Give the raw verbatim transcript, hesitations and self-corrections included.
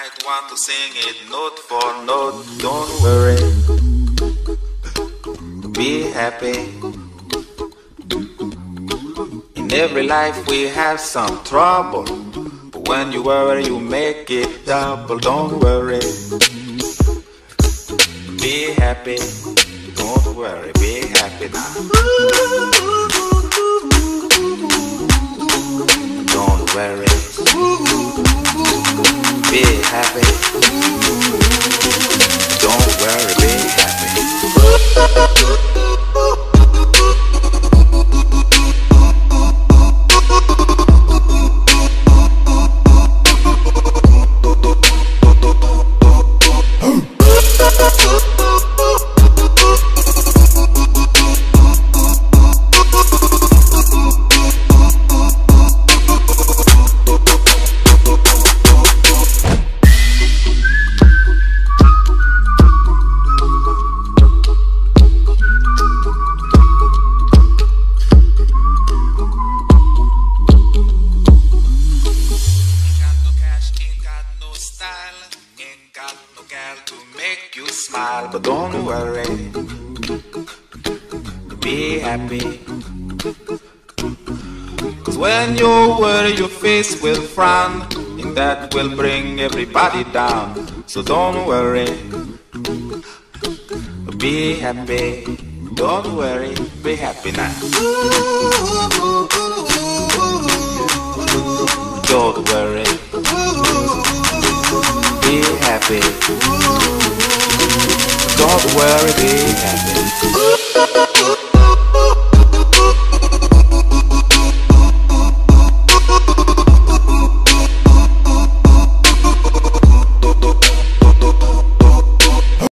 might want to sing it note for note. Don't worry, be happy. In every life we have some trouble, but when you worry you make it double. Don't worry, be happy. Don't worry, be happy now. Don't worry, be happy. Don't worry, be happy. To make you smile, but don't worry, be happy. Cause when you worry your face will frown, and that will bring everybody down. So don't worry, be happy. Don't worry, be happy now. Don't worry, be happy. Don't worry, be happy.